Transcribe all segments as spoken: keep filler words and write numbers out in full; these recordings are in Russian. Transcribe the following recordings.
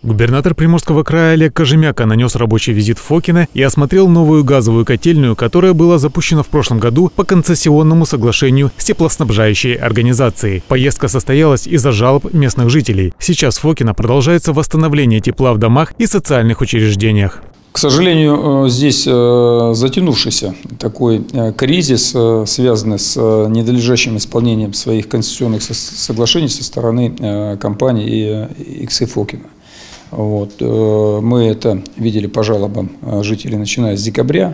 Губернатор Приморского края Олег Кожемяка нанес рабочий визит в Фокино и осмотрел новую газовую котельную, которая была запущена в прошлом году по концессионному соглашению с теплоснабжающей организацией. Поездка состоялась из-за жалоб местных жителей. Сейчас в Фокино продолжается восстановление тепла в домах и социальных учреждениях. К сожалению, здесь затянувшийся такой кризис, связанный с ненадлежащим исполнением своих концессионных соглашений со стороны компании ИКСИ Фокино. Вот. Мы это видели по жалобам жителей, начиная с декабря.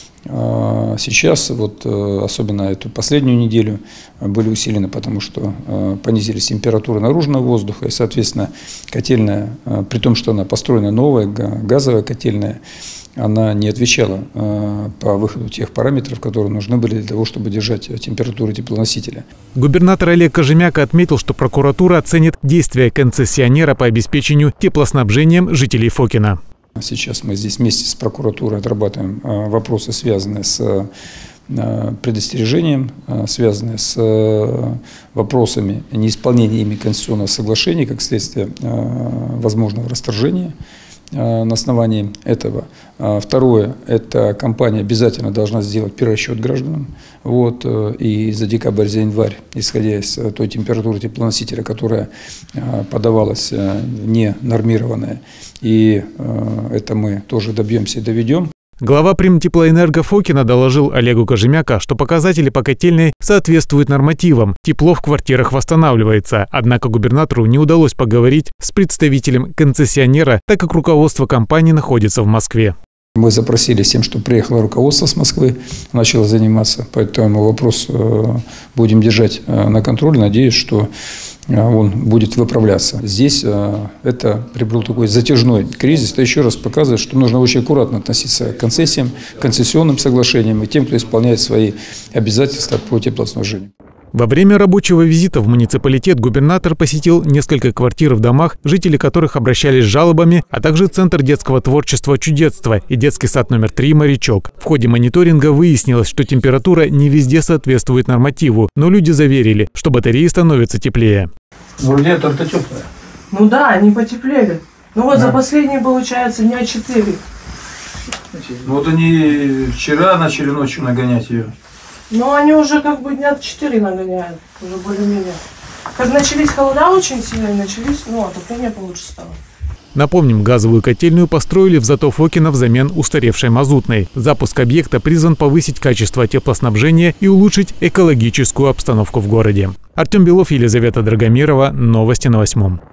Сейчас, вот, особенно эту последнюю неделю, были усилены, потому что понизились температуры наружного воздуха, и, соответственно, котельная, при том, что она построена новая, газовая котельная, она не отвечала по выходу тех параметров, которые нужны были для того, чтобы держать температуру теплоносителя. Губернатор Олег Кожемяка отметил, что прокуратура оценит действия концессионера по обеспечению теплоснабжением жителей Фокино. Сейчас мы здесь вместе с прокуратурой отрабатываем вопросы, связанные с предостережением, связанные с вопросами неисполнения ими конституционного соглашения, как следствие возможного расторжения на основании этого. Второе, это компания обязательно должна сделать перерасчет гражданам. Вот, и за декабрь, за январь, исходя из той температуры теплоносителя, которая подавалась не нормированная. И это мы тоже добьемся и доведем. Глава Примтеплоэнерго Фокино доложил Олегу Кожемяка, что показатели по котельной соответствуют нормативам. Тепло в квартирах восстанавливается. Однако губернатору не удалось поговорить с представителем концессионера, так как руководство компании находится в Москве. Мы запросили с тем, чтобы приехало руководство с Москвы, начало заниматься. Поэтому вопрос будем держать на контроле. Надеюсь, что он будет выправляться. Здесь это приобрел такой затяжной кризис. Это еще раз показывает, что нужно очень аккуратно относиться к концессиям, концессионным соглашениям и тем, кто исполняет свои обязательства по теплоснабжению. Во время рабочего визита в муниципалитет губернатор посетил несколько квартир в домах, жители которых обращались с жалобами, а также Центр детского творчества «Чудетство» и детский сад номер три «Морячок». В ходе мониторинга выяснилось, что температура не везде соответствует нормативу, но люди заверили, что батареи становятся теплее. Вроде это теплая. Ну да, они потеплели. Ну вот да. За последние, получается, дня четыре. Вот они вчера начали ночью нагонять ее. Ну, они уже как бы дня четыре нагоняют, уже более-менее. Как начались холода очень сильные, начались, ну, отопление получше стало. Напомним, газовую котельную построили в ЗАТО Фокино взамен устаревшей мазутной. Запуск объекта призван повысить качество теплоснабжения и улучшить экологическую обстановку в городе. Артем Белов, Елизавета Драгомирова. Новости на восьмом.